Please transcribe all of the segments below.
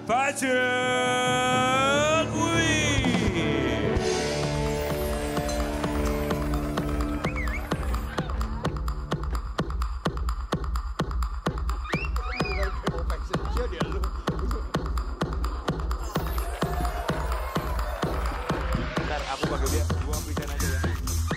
Fashion Week. Bentar, aku panggil dia. Gua present aja ya.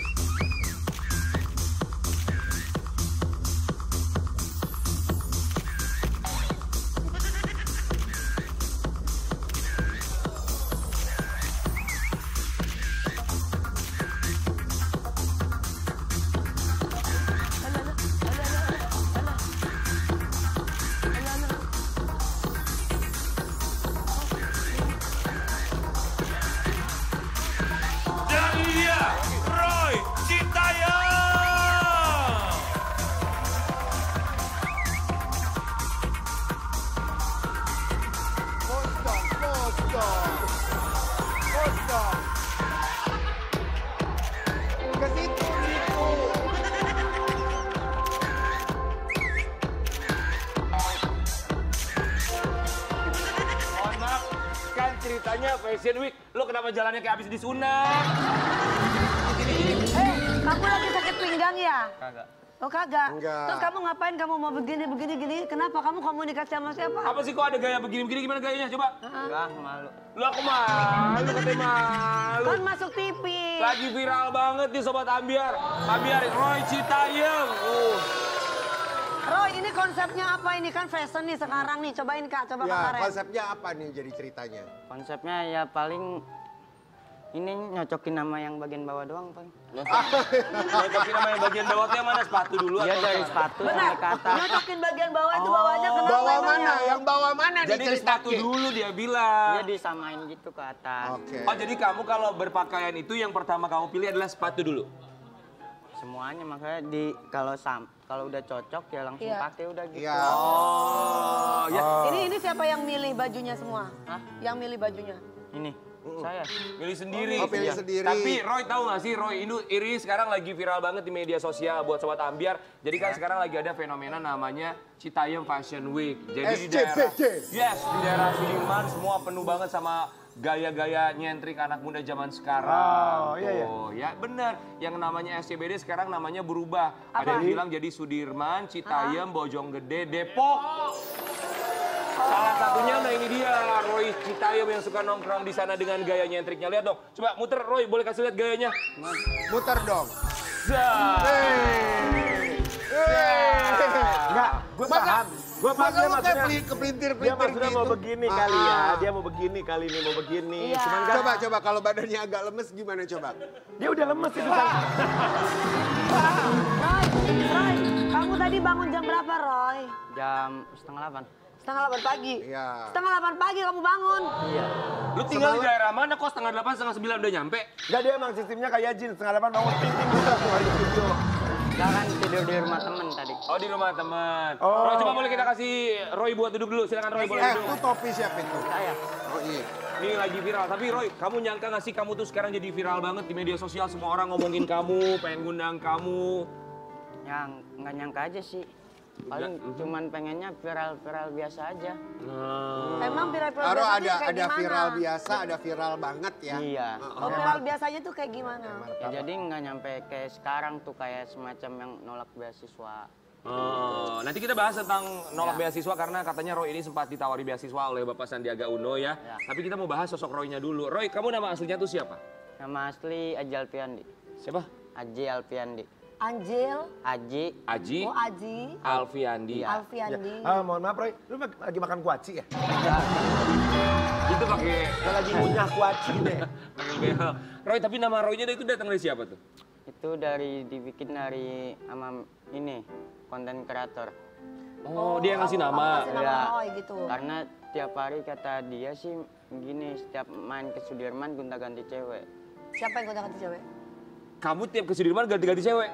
Dan dia Roy Citayam. Ke situ, situ. Mohon maaf, kan ceritanya Fashion Week. Lo kenapa jalannya kayak habis disunat? Kamu lagi sakit pinggang ya? Kagak. Oh kagak? Enggak. Terus kamu ngapain kamu mau begini, gini? Kenapa kamu komunikasi sama siapa? Apa sih kok ada gaya begini-begini? Gimana gayanya? Coba. Enggak, malu. Lu aku malu, katanya malu. Kan masuk TV. Lagi viral banget nih Sobat Ambiar. Ambiar Roy Citayam. Roy, ini konsepnya apa ini? Kan fashion nih sekarang nih. Cobain Kak, coba Kak Ya, Karen. konsepnya apa nih jadi ceritanya? Konsepnya ya paling ini nyocokin nama yang bagian bawah doang, Bang. Nyocokin sama yang bagian bawah tuh yang mana? Sepatu dulu Iya atau dari apa? sepatu Benar, sampai ke atas. nyocokin bagian bawah itu bawahnya kenapa Bawah emangnya? mana? Yang bawah mana nih Jadi di sepatu ceritakin? dulu dia bilang. Dia disamain gitu ke atas. Oke. Oh jadi kamu kalau berpakaian itu yang pertama kamu pilih adalah sepatu dulu? Semuanya makanya kalau udah cocok ya langsung Iya. pakai udah gitu. Iya. Oh ya. Ini siapa yang milih bajunya semua? Hah? Yang milih bajunya? Ini saya. Pilih sendiri. Oh, pilih Iya. sendiri. Tapi Roy tahu nggak sih Roy ini sekarang lagi viral banget di media sosial buat Sobat Ambiar. Jadi kan sekarang lagi ada fenomena namanya Citayam Fashion Week. Jadi di daerah di daerah Sudirman semua penuh banget sama gaya-gaya nyentrik anak muda zaman sekarang. Oh, iya, iya. Tuh, ya benar. Yang namanya SCBD sekarang namanya berubah. Ada yang bilang jadi Sudirman, Citayam, Bojonggede, Depok. Salah satunya nah ini dia Roy Citayam yang suka nongkrong di sana dengan gaya nyentriknya. Lihat dong. Coba muter Roy, boleh kasih lihat gayanya. Muter dong. Zah. Enggak, gue paham. Gue paham dia maksudnya. Dia Kepelintir-pelintir maksudnya gitu. mau begini kali ya. Dia mau begini kali ini, mau begini. Iya. Cuman kan Coba kalau badannya agak lemes gimana coba? dia udah lemes itu kan. Roy, kamu tadi bangun jam berapa Roy? Jam 7:30. Setengah 8 pagi? Iya. Setengah 8 pagi kamu bangun? Iya. Lu tinggal di daerah mana kok setengah 8, setengah 9 udah nyampe? Enggak, dia emang sistemnya kayak Jin, 7:30 bangun ting-ting buka tuh di studio. Enggak kan tidur di rumah temen tadi. Oh di rumah teman. Oh. Roy coba boleh kita kasih Roy buat duduk dulu. Silakan Roy boleh Itu duduk. topi siapa itu? Saya. Oh iya. Ini lagi viral. Tapi Roy, kamu nyangka gak sih kamu tuh sekarang jadi viral banget di media sosial? Semua orang ngomongin kamu, pengen ngundang kamu. Yang nggak nyangka aja sih. Paling cuman pengennya viral-viral biasa aja. Emang viral-viral Taruh biasanya kayak ada gimana? viral biasa, ada viral banget ya. Iya. Oh viral biasanya tuh kayak gimana? Ya, jadi nggak nyampe kayak sekarang tuh kayak semacam yang nolak beasiswa. Oh, nanti kita bahas tentang nolak beasiswa karena katanya Roy ini sempat ditawari beasiswa oleh Bapak Sandiaga Uno ya. Tapi kita mau bahas sosok Roy-nya dulu. Roy, kamu nama aslinya tuh siapa? Nama asli Aji Alfiandi. Siapa? Aji Alfiandi. Anjil, Aji. Aji oh Aji, Alfiandi. Alfiandi. Mohon maaf Roy, lu lagi makan kuaci ya? Itu pakai Lagi ngunyah kuaci deh. pakai behel. Roy, tapi nama Roy-nya itu datang dari siapa tuh? Itu dibikin dari sama ini konten kreator. Oh, dia yang ngasih nama. Kasih nama Iya. Roy gitu. Karena tiap hari kata dia sih gini, setiap main ke Sudirman gonta-ganti cewek. Siapa yang kontak cewek? Kamu tiap ke Sudirman ganti-ganti cewek?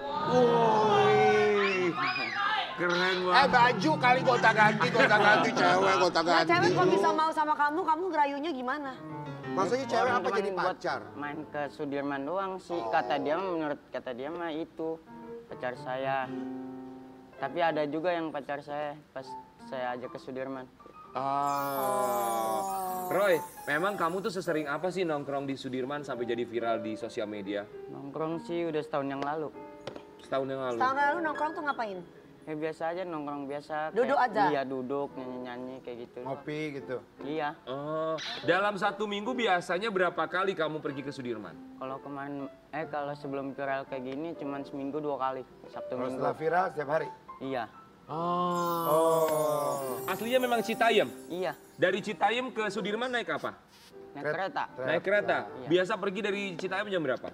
Wih, keren banget. Baju kali gonta-ganti cewek, Nah gonta-ganti. cewek kok bisa mau sama kamu gerayunya gimana? Maksudnya cewek Orang apa cuman jadi buat pacar? Main ke Sudirman doang sih. Menurut kata dia mah itu pacar saya. Tapi ada juga yang pacar saya pas saya ajak ke Sudirman. Roy, memang kamu tuh sesering apa sih nongkrong di Sudirman sampai jadi viral di sosial media? Nongkrong sih udah setahun yang lalu. Setahun yang lalu. Tahun lalu nongkrong tuh ngapain? Ya biasa aja nongkrong biasa. Duduk aja? Iya duduk, nyanyi-nyanyi kayak gitu. Ngopi gitu. Iya. Oh, dalam 1 minggu biasanya berapa kali kamu pergi ke Sudirman? Kalau kemarin, kalau sebelum viral kayak gini cuman seminggu 2 kali. Sabtu Kalau Minggu. setelah viral setiap hari. Iya. Oh. Aslinya memang Citayam? Iya. Dari Citayam ke Sudirman naik apa? Naik kereta. Naik kereta? Iya. Biasa pergi dari Citayam jam berapa?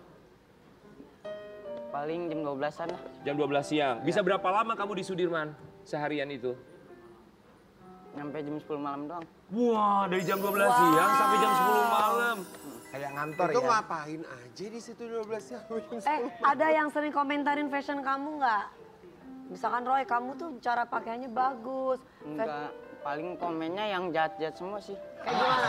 Paling jam 12-an lah. Jam 12 siang. Bisa berapa lama kamu di Sudirman seharian itu? Nyampe jam 10 malam doang. Wah, dari jam 12 siang sampai jam 10 malam. Kayak ngantor Itu ya. ngapain aja di situ 12 jam? Ada yang sering komentarin fashion kamu nggak? Misalkan Roy, kamu tuh cara pakaiannya bagus. Enggak, paling komennya yang jahat-jahat semua sih. Kayak gimana?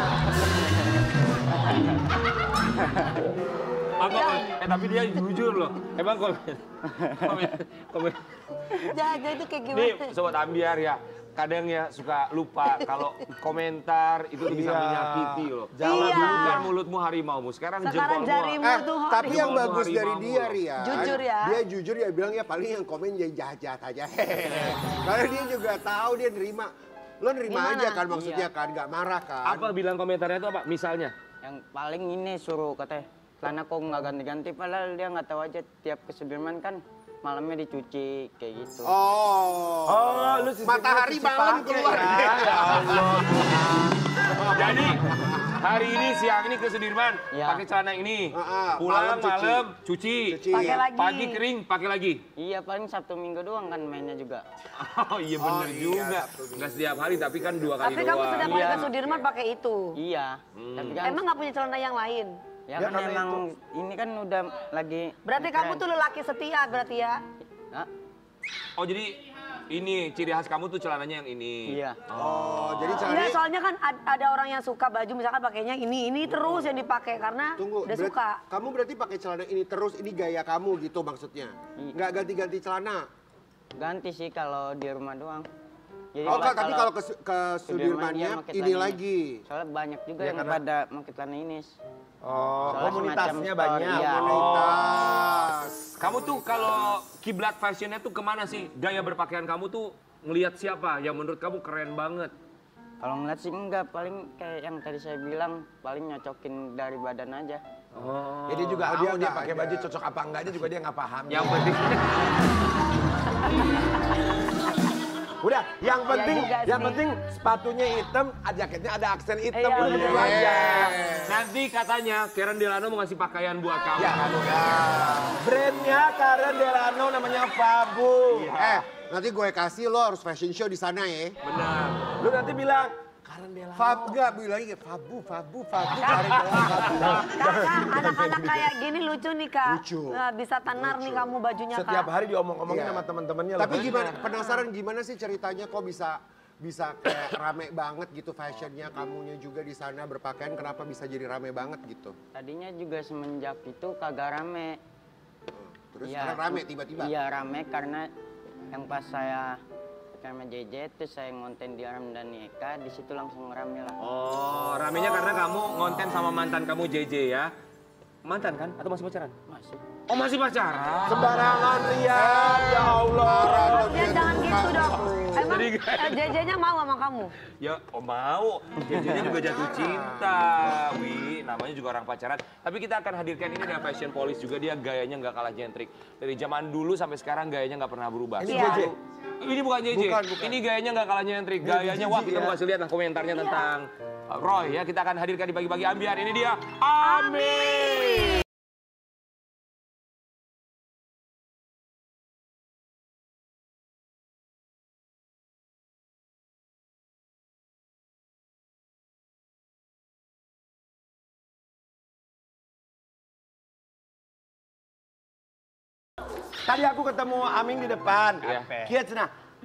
Apa? Tapi dia jujur loh. Emang komen. Jahat-jahat itu kayak gimana? Nih, sobat ambiar ya. Kadang ya suka lupa kalau komentar itu tuh bisa menyakiti loh. Iya. Dulu kan mulutmu harimaumu, sekarang Sekarang jempolmu. jarimu tuh Tapi yang Jempolmu bagus dari harimau dia, loh. Rian. Jujur ya. Dia jujur ya bilang ya paling yang komen ya jahat-jahat aja. Karena dia juga tahu dia nerima. Lo nerima Gimana? aja kan maksudnya Iya. kan, nggak marah kan. Apa bilang komentarnya itu apa? Misalnya? Yang paling ini suruh katanya, celana kok nggak ganti-ganti, padahal dia nggak tahu aja tiap ke Sudirman kan malamnya dicuci kayak gitu. Oh, lu sistemnya matahari cuci malam pakai keluar. ya. Ya Allah. Jadi hari ini siang ini ke Sudirman Ya. pakai celana ini. malam Pulang cuci. malam cuci. Pakai lagi. Pagi kering pakai lagi. Iya paling Sabtu Minggu doang kan mainnya juga. Oh iya bener juga. Nggak setiap hari tapi kan 2 kali Tapi kamu doang. sudah mulai Iya. ke Sudirman pakai itu. Iya. Tapi kan Emang nggak punya celana yang lain? ya Ya, kan karena emang ini kan udah lagi. Berarti kamu tuh lelaki setia berarti ya? Hah? Oh jadi ini ciri khas kamu tuh celananya yang ini. Iya. Oh, jadi Enggak, caranya soalnya kan ada orang yang suka baju misalkan pakainya ini terus yang dipakai karena tunggu. udah suka. Kamu berarti pakai celana ini terus, ini gaya kamu gitu maksudnya. Nggak ganti-ganti celana. Ganti sih kalau di rumah doang. Jadi Oh, pas tapi kalau ke Sudirman, Sudirmannya dia pakai ini celana lagi. Soalnya banyak juga Ya, yang karena- pada pakai celana ini. Oh, Soalnya komunitasnya semacam banyak. store, iya. Komunitas. Kamu tuh kalau kiblat fashionnya tuh kemana sih? Gaya berpakaian kamu tuh ngelihat siapa yang menurut kamu keren banget? Kalau ngeliat sih enggak, paling kayak yang tadi saya bilang, paling nyocokin dari badan aja. Oh. Jadi juga dia dia nggak pakai ada. baju cocok apa enggaknya juga dia nggak paham. Yang penting Udah, yang penting, juga yang sih. penting sepatunya hitam, jaketnya ada aksen hitam, Iya, udah bener. begitu aja. nanti katanya Karen Delano mau ngasih pakaian buat kamu. Ya, brandnya Karen Delano namanya Fabu. Nanti gue kasih lo harus fashion show di sana ya. Benar. Lu nanti bilang Karen Delano. Fab nggak bilangnya Fabu. Cari Fabu. Kakak, anak-anak kayak gini lucu nih kak. Lucu. Nah, bisa tenar nih kamu bajunya kak. Setiap hari diomong-omongin Iya. sama teman-temannya. Tapi loh. gimana, penasaran gimana sih ceritanya kok bisa kayak rame banget gitu fashionnya, kamunya juga di sana berpakaian, kenapa bisa jadi rame banget gitu? Tadinya juga semenjak itu kagak rame. Terus Iya. sekarang rame tiba-tiba? Iya rame karena yang pas saya sama JJ terus saya ngonten di Aram dan Eka, di situ langsung rame lah. Oh, ramenya karena kamu ngonten sama mantan kamu JJ ya. Mantan kan? Atau masih pacaran? Masih. Oh, masih pacaran. Sembarangan Rian, ya Allah. Ya jangan gitu dong. Emang Jadi JJ-nya mau sama kamu? Ya, oh mau. JJ-nya juga jatuh cinta. Wih, namanya juga orang pacaran. Tapi kita akan hadirkan ini dengan Fashion Police juga. Dia gayanya nggak kalah nyentrik. Dari zaman dulu sampai sekarang gayanya nggak pernah berubah. Ini Iya. JJ. Ini bukan JJ. Bukan. Ini gayanya nggak kalah nyentrik. Gayanya, wah kita mau kasih lihat lah komentarnya tentang Roy ya. Kita akan hadirkan di Pagi-Pagi Ambiar. Ini dia, Ami. Tadi aku ketemu Aming di depan. Iya. Kieu cenah.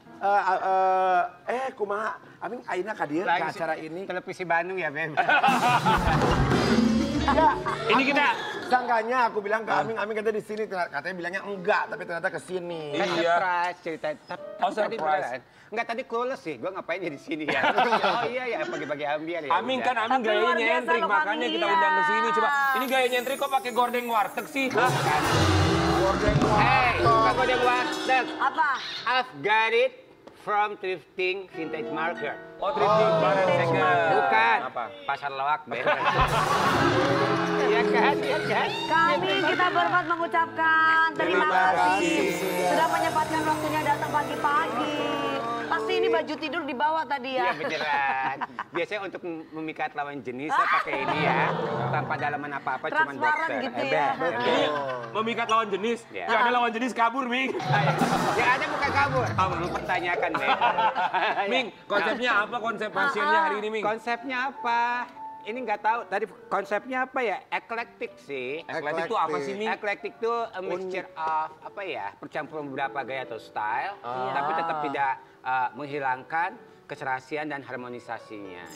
Kumaha Aming ayeuna ka dieu ke acara ini. Televisi Bandung ya, Beb. Ya, Ini kita Sangkanya aku bilang ke Aming katanya di sini, katanya bilangnya enggak, tapi ternyata ke sini. Iya. Surprise cerita. Oh, surprise. Enggak, tadi clueless sih. Gue ngapain di sini ya? Oh iya ya, pagi-pagi ambiar ya. Aming kan Aming Tapi luar gayanya biasa nyentrik, loh, makanya Kami, kita iya. undang ke sini. Coba, ini gaya nyentrik kok pakai gordeng warteg sih? Hah? Hey, bukan gordeng warteg. Apa? I've got it from thrifting vintage market. Oh, thrifting barang second. Bukan. Apa? Pasar lawak, Ben. Iya kan, iya kan. Kami kita berempat mengucapkan terima kasih sudah menyempatkan waktunya datang pagi-pagi. Pasti ini baju tidur dibawa tadi ya. Iya beneran. Biasanya untuk memikat lawan jenis saya pakai ini ya. Tanpa dalaman apa-apa, cuman Transparan boxer. gitu ya. Ini memikat lawan jenis. Iya. Ya ada lawan jenis kabur, Ming. Ya ada bukan kabur. Lu pertanyakan, Ben. Ming, konsepnya apa konsep fashionnya hari ini, Ming? Konsepnya apa? Ini nggak tahu. Tadi konsepnya apa ya? Eclectic sih. Eclectic itu apa sih, Ming? Eclectic itu a mixture of apa ya? Percampuran beberapa gaya atau style, tapi tetap tidak menghilangkan keserasian dan harmonisasinya.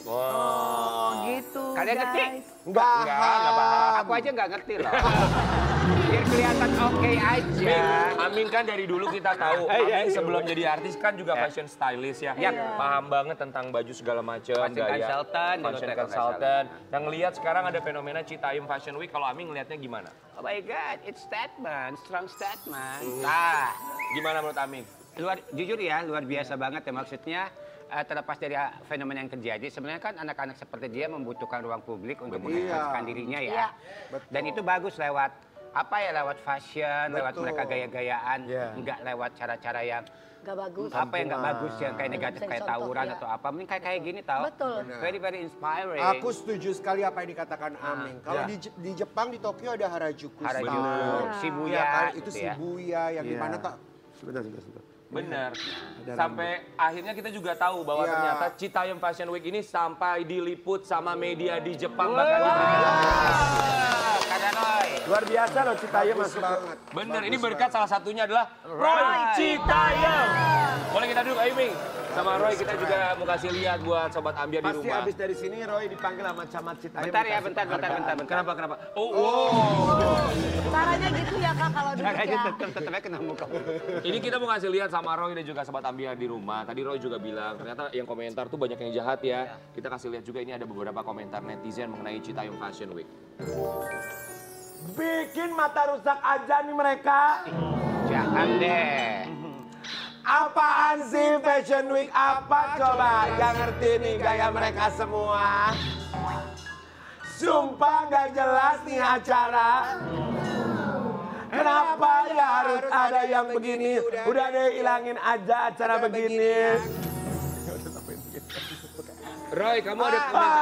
Oh gitu. Kalian ngerti? guys. Enggak paham. Aku aja nggak ngerti loh. Biar kelihatan oke aja. Ming, Aming kan dari dulu kita tahu, Aming sebelum jadi artis kan juga fashion stylist ya. Iya. Paham banget tentang baju segala macam, Fashion consultant, dulu fashion saya kalau nggak consultant. Dan ngelihat sekarang ada fenomena Citayam Fashion Week, kalau Aming ngelihatnya gimana? Oh my God, it's statement, strong statement. Nah, Gimana menurut Aming? jujur ya, luar biasa banget ya maksudnya. Terlepas dari fenomena yang terjadi, sebenarnya kan anak-anak seperti dia membutuhkan ruang publik untuk mengekspresikan dirinya ya. Iya. Dan itu bagus lewat apa ya, lewat fashion, lewat mereka gaya-gayaan, nggak lewat cara-cara yang Gak bagus. apa yang nggak bagus, yang kayak negatif, Bisa kayak dicontoh, tawuran ya. atau apa. Mending kayak gini tau. Betul. Very very inspiring. Aku setuju sekali apa yang dikatakan Aming. Kalau di Jepang, di Tokyo ada Harajuku Harajuku, style. Shibuya, Iya kan, itu gitu ya. Shibuya yang dimana tak Sebentar. Bener. Sampai akhirnya kita juga tahu bahwa Iya. ternyata Citayam Fashion Week ini sampai diliput sama media di Jepang bahkan diberikan. Kata Roy. Luar biasa loh Citayam bagus masuk. banget. Bener, ini berkat salah satunya adalah Roy Citayam. Boleh kita duduk, ayo Ming. Sama Roy kita juga mau kasih lihat buat Sobat Ambiar di Pasti rumah. habis dari sini Roy dipanggil sama camat Citayam. Bentar ya, dikasih bentar. Kenapa? Caranya gitu ya kak kalau duduk Caranya ya. tetap kena muka. Ini kita mau kasih lihat sama Roy dan juga Sobat Ambiar di rumah. Tadi Roy juga bilang, ternyata yang komentar tuh banyak yang jahat ya. Kita kasih lihat juga ini ada beberapa komentar netizen mengenai Citayam Fashion Week. Bikin mata rusak aja nih mereka. Jangan deh. Apaan sih Fashion Week? Apa coba? Gak ngerti nih gaya mereka semua. Sumpah gak jelas nih acara. Kenapa ya harus ada yang begini? Udah deh hilangin aja acara begini. Roy, kamu ada komentar?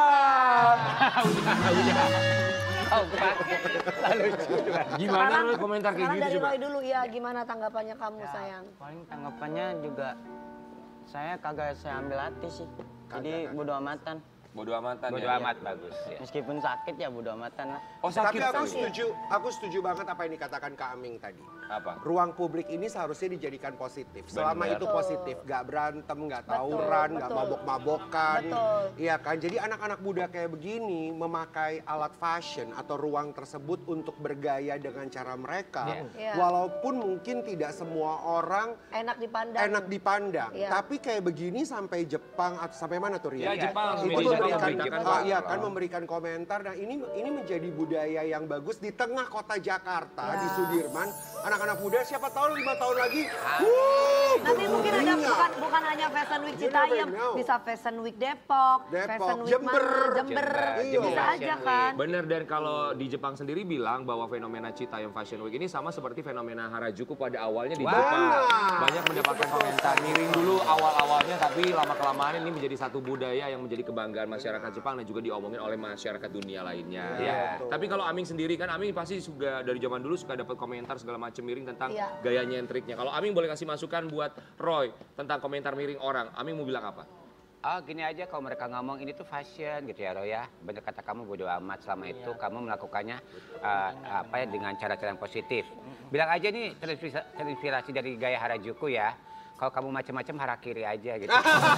Gimana Roy komentar kayak Sekarang gitu dari coba? Roy dulu ya, gimana tanggapannya kamu sayang? Paling tanggapannya juga saya kagak saya ambil hati sih. Jadi bodo amatan. Bodo amatan Bodo ya. amat bagus ya. Meskipun sakit ya bodo amatan lah. Oh Tapi sakit. aku setuju banget apa yang dikatakan Kak Aming tadi. Apa? Ruang publik ini seharusnya dijadikan positif. Selama itu positif, nggak berantem, nggak tawuran, nggak betul. mabok-mabokan. Betul. Iya kan? Jadi anak-anak muda kayak begini memakai alat fashion atau ruang tersebut untuk bergaya dengan cara mereka. Iya. Walaupun mungkin tidak semua orang Enak dipandang. enak dipandang. Iya. Tapi kayak begini sampai Jepang atau sampai mana tuh Ria? Ya, Jepang. Itu Media memberikan, memberitakan iya kan memberikan komentar. Nah ini menjadi budaya yang bagus di tengah kota Jakarta di Sudirman. Anak-anak muda siapa tahu 5 tahun lagi. Nanti mungkin ada berinya. bukan hanya Fashion Week You never Citayam, know. bisa Fashion Week Depok, Fashion Week Jember. mana, Jember. Iya. Bisa aja kan. Bener, dan kalau di Jepang sendiri bilang bahwa fenomena Citayam Fashion Week ini sama seperti fenomena Harajuku pada awalnya di Jepang. Banyak mendapatkan komentar miring dulu awal-awalnya, tapi lama-kelamaan ini menjadi satu budaya yang menjadi kebanggaan masyarakat Jepang dan juga diomongin oleh masyarakat dunia lainnya. Ya. Tapi kalau Aming sendiri kan, Aming pasti juga dari zaman dulu suka dapat komentar segala macam miring tentang gaya nyentriknya. Kalau Aming boleh kasih masukan buat Roy tentang komentar miring orang, Aming mau bilang apa? Oh gini aja, kalau mereka ngomong ini tuh fashion gitu ya Roy ya. Bener kata kamu, bodo amat selama itu kamu melakukannya apa ya, dengan cara-cara yang positif. Bilang aja nih terinspirasi dari gaya Harajuku ya. kalau kamu macam-macam harakiri aja gitu.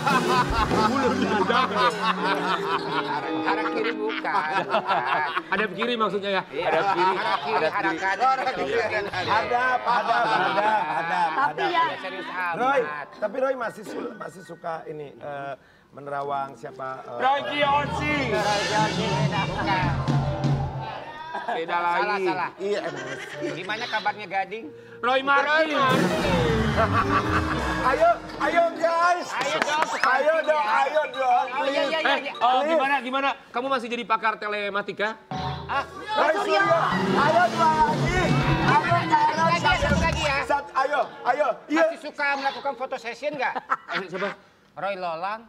Harakiri bukan. Hadap kiri maksudnya ya? Iya. Hadap kiri. Hadap. Tapi ya, Serius Roy, amat. tapi Roy masih suka ini menerawang siapa? Roy Kiyoshi. Bukan. Beda lagi. Salah. Iya. Gimana kabarnya Gading? Roy Martin. Ayo guys. Ayo dong. Oh iya. Gimana? Kamu masih jadi pakar telematika? Roy Suryo. Ayo dua lagi. Satu lagi ya. Ayo. Iya. Masih suka melakukan foto session nggak? Siapa? Roy Lolang.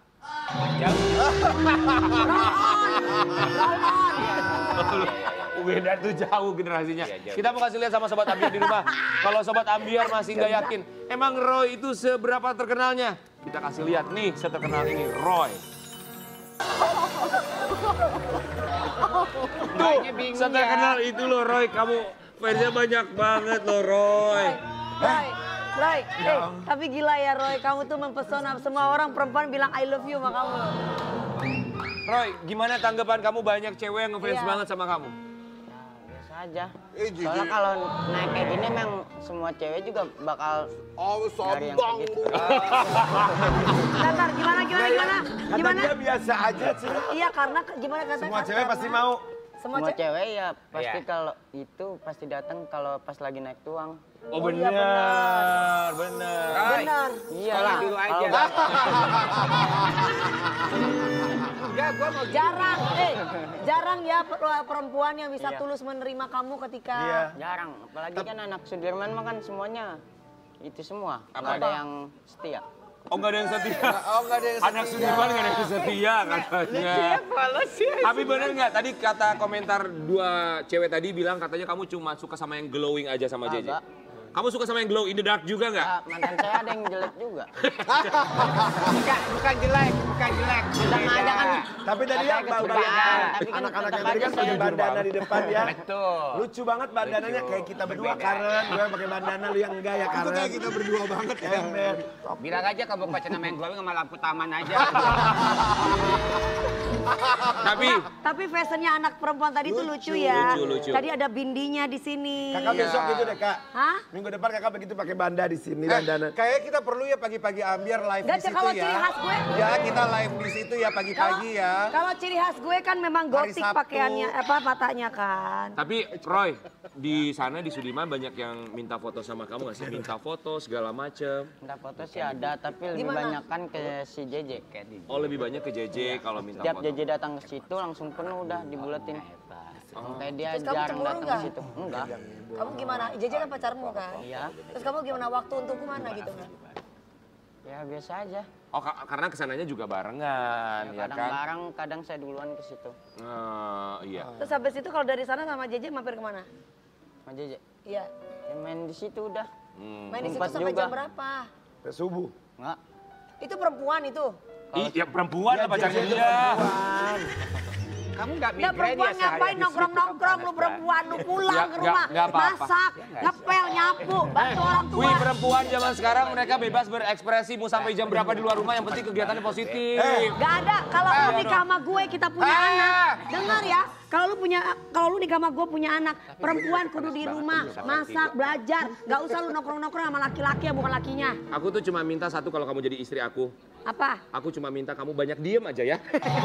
Beda tuh jauh generasinya. Kita mau kasih lihat sama Sobat Ambiar di rumah. Kalau Sobat Ambiar masih nggak yakin, emang Roy itu seberapa terkenalnya? Kita kasih lihat nih, seterkenal ini Roy. Tuh, seterkenal itu loh Roy. Kamu fansnya banyak banget loh Roy. Roy, tapi gila ya Roy, kamu tuh mempesona. Semua orang perempuan bilang I love you sama kamu. Roy, gimana tanggapan kamu banyak cewek yang ngefans Iya. banget sama kamu? Biasa aja. Soalnya kalau naik kayak gini emang semua cewek juga bakal nyari yang kayak gitu. Bentar, gimana? Kata dia biasa aja sih. Iya, karena gimana kata Semua cewek pasti mau. Semua Semua cewek. cewek ya pasti Iya. kalau itu pasti datang kalau pas lagi naik tuang. Oh, iya, benar. Benar. Iya Sekolah lah. dulu aja. Kalau nggak- Enggak, gua mau Jarang ya perempuan yang bisa Iya. tulus menerima kamu ketika Iya. jarang. Apalagi kan anak Sudirman mah kan semuanya itu semua. Apa? Nggak ada yang setia. Oh, nggak ada yang setia. Anak Sudirman nggak ada yang setia katanya. Tapi bener nggak? Tadi kata komentar dua cewek tadi bilang katanya kamu cuma suka sama yang glowing aja sama JJ. Agak. Kamu suka sama yang glow in the dark juga nggak? Ah, mantan saya ada yang jelek juga. bukan jelek. Sama aja kan. Tapi tadi Katanya yang kecurigaan, tapi kan anak-anak yang tetap tadi aja kan pakai saya- bandana di depan ya. Betul. Lucu banget bandananya kayak kita berdua Karen. Gue yang pakai bandana, lu yang enggak ya Karen. Itu kayak kita berdua banget ya. Bilang aja kalau pacar nama yang glowing sama lampu taman aja. Tapi fashionnya anak perempuan tadi tuh lucu ya. lucu. Tadi ada bindinya di sini. Kakak besok gitu deh kak. Hah? Minggu depan kakak begitu pakai banda di sini bandana. Kayaknya kita perlu ya pagi-pagi Ambiar live Nggak, di situ kalau ya. ciri khas gue. Ya kita live di situ ya pagi-pagi ya. Kalau ciri khas gue kan memang Hari gotik Sabtu. pakaiannya, matanya kan. Tapi Roy, di sana di Sudirman banyak yang minta foto sama kamu nggak sih? Minta foto segala macem. Minta foto sih ada, tapi lebih Gimana? banyak kan ke si JJ. Oh, lebih banyak ke JJ kalau minta Setiap foto. JJ datang ke situ langsung penuh udah dibuletin. Sampai dia Terus kamu jarang cemburu datang nggak? ke situ. Enggak. Kamu gimana? JJ kan pacarmu kan? Iya. Terus kamu gimana waktu untuk kemana gitu kan? Ya biasa aja. Oh, karena kesananya juga barengan, ya Kadang kan? bareng, kadang saya duluan ke situ. Iya. Terus habis itu kalau dari sana sama JJ mampir kemana? Sama JJ. Iya. Ya main di situ udah. Main di situ Ngumpet sampai juga. jam berapa? Sampai subuh. Enggak. Itu perempuan itu. Iya, perempuan lah pacarnya JJ itu dia. perempuan. Kamu nggak Nah migrain perempuan ya ngapain sehari-hari? nongkrong-nongkrong lu perempuan, lu pulang Ya, ke rumah, nggak apa-apa. masak, ngepel, nyapu, bantu orang tua. Wih, perempuan zaman sekarang mereka bebas berekspresi mau sampai jam berapa di luar rumah, yang penting kegiatannya positif. Gak ada, kalau lu nikah sama gue kita punya anak. Dengar ya, kalau lu nikah sama gue punya anak, perempuan kudu di rumah, masak, belajar. Gak usah lu nongkrong-nongkrong sama laki-laki yang bukan lakinya. Aku tuh cuma minta satu kalau kamu jadi istri aku. Apa? Aku cuma minta kamu banyak diem aja ya.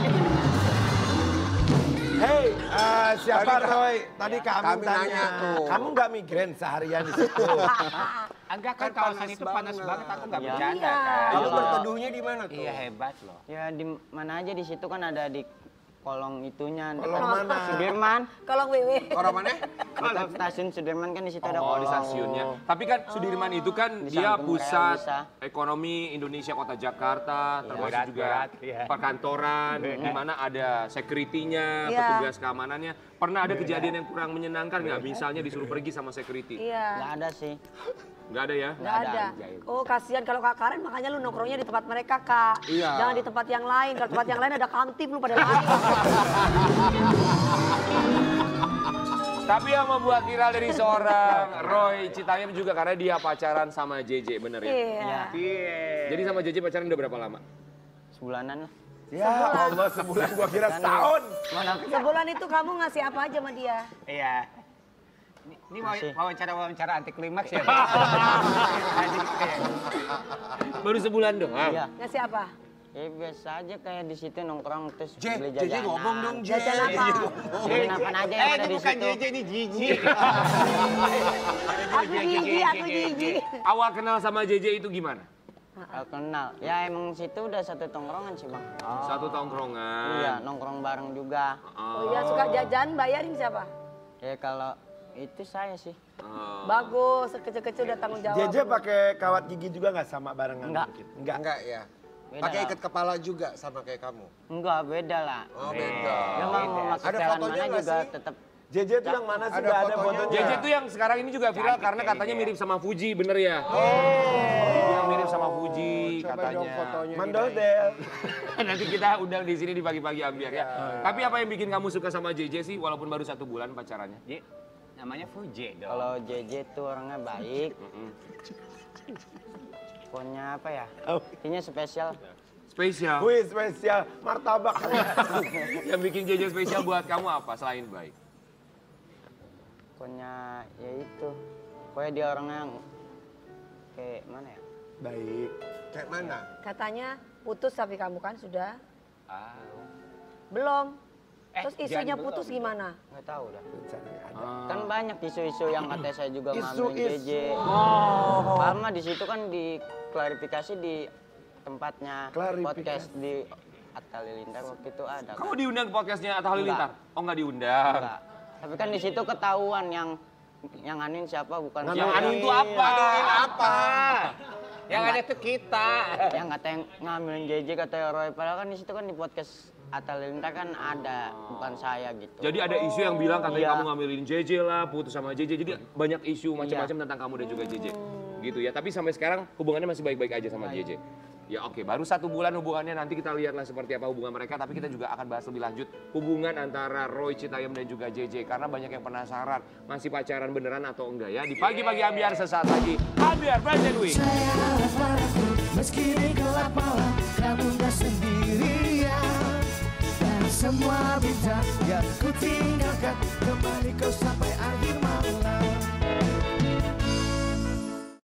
Hei, siapa Roy? Tadi kami Kami tanya, nanya tuh. kamu nggak migrain seharian di situ? Enggak kan kawasan itu panas banget, aku nggak Iya. bercanda Iya. kan. Kamu berteduhnya di mana tuh? Iya hebat loh. Ya di mana aja di situ kan ada di kolong itunya. Kolong dekat mana? Sudirman. Kalau wewe. Orang mana? Dekat stasiun Sudirman kan di situ ada Oh, di kolong. stasiunnya. Tapi kan Sudirman itu kan Di dia samping pusat rel bisa. ekonomi Indonesia Kota Jakarta, termasuk Berat, juga berat, iya. perkantoran, di mana ada security-nya, Iya. petugas keamanannya. Pernah ada kejadian yang kurang menyenangkan nggak? Misalnya disuruh pergi sama security. Iya. Nggak ada sih. Nggak ada ya? Gak ada. Oh kasihan kalau Kak Karen makanya lu nongkrongnya di tempat mereka Kak. Iya. Jangan di tempat yang lain. Kalau tempat yang lain ada kamtip lu pada lari. Tapi yang membuat viral dari seorang Roy Citayam juga karena dia pacaran sama JJ, bener ya? Iya. Jadi sama JJ pacaran udah berapa lama? Sebulanan lah. Ya Allah, sebulan gua kira setahun. Sebulan itu kamu ngasih apa aja sama dia? Iya. Ini wawancara anti klimaks ya. Baru sebulan doang? Iya. Ngasih apa? Ya biasa aja kayak di situ nongkrong terus J, beli JJ jajanan. ngomong dong, J. Jajan apa? Beliin apa aja yang ada di situ. ini Gigi. Aku Gigi. Awal kenal sama JJ itu gimana? Kalau kenal, ya emang situ udah satu tongkrongan sih bang. Satu tongkrongan. Iya, nongkrong bareng juga. Oh iya, suka jajan, bayarin siapa? Ya kalau itu saya sih. Bagus, kecil-kecil udah tanggung jawab. JJ pakai kawat gigi juga nggak sama barengan? Enggak. mungkin? Enggak ya. Beda Pakai lah. ikat kepala juga sama kayak kamu. Enggak, beda lah. Oh, beda. Ya mau pakai Ada jalan fotonya mana nggak juga sih? tetap. JJ tuh yang mana sih? Ada Nggak ada fotonya. fotonya. JJ tuh yang sekarang ini juga viral karena katanya mirip sama Fuji, bener ya? Dibilang mirip sama Fuji Coba dong katanya. fotonya. Mandodel. Nanti kita undang di sini di pagi-pagi ambiar ya. Tapi apa yang bikin kamu suka sama JJ sih walaupun baru 1 bulan pacarannya? Namanya Fuji dong. Kalau JJ tuh orangnya baik. Pokoknya apa ya? Intinya spesial. Spesial. Wih spesial, martabak. Yang bikin JJ spesial buat kamu apa selain baik? Pokoknya ya itu. Pokoknya dia orangnya yang kayak mana ya? Baik. Kayak mana? Katanya putus tapi kamu kan sudah? Ah. Belum. Terus isunya jangan belum. putus gimana? Nggak tahu dah. Rencananya ada. Kan banyak isu-isu yang katanya saya juga ngambilin Isu-isu. JJ. Palma di situ kan diklarifikasi di tempatnya Klarifikasi. podcast di Atta Halilintar waktu itu ada. Kamu Kan? diundang ke podcastnya Atta Halilintar? Oh nggak diundang. Enggak. Tapi kan di situ ketahuan yang anin siapa bukan Yang saya. anu itu apa? Apa? Yang ada tuh kita. Yang katanya ngambilin JJ katanya Roy. Padahal kan di situ kan di podcast Atta Halilintar kan ada bukan saya gitu. Jadi ada isu yang bilang katanya Iya. kamu ngambilin JJ lah, putus sama JJ. Jadi banyak isu macam-macam tentang kamu dan juga JJ. Gitu ya. Tapi sampai sekarang hubungannya masih baik-baik aja sama JJ. Ya oke, baru 1 bulan hubungannya, nanti kita lihatlah seperti apa hubungan mereka. Tapi kita juga akan bahas lebih lanjut hubungan antara Roy Citayam dan juga JJ. Karena banyak yang penasaran, masih pacaran beneran atau enggak ya. Di pagi-pagi ambiar sesaat lagi, ambiar Fashion Week. Saya harus padaku, meski di gelap malam, kamu gak sendirian. Dan semua bintang yang ku tinggalkan, kembali kau sampai akhir malam.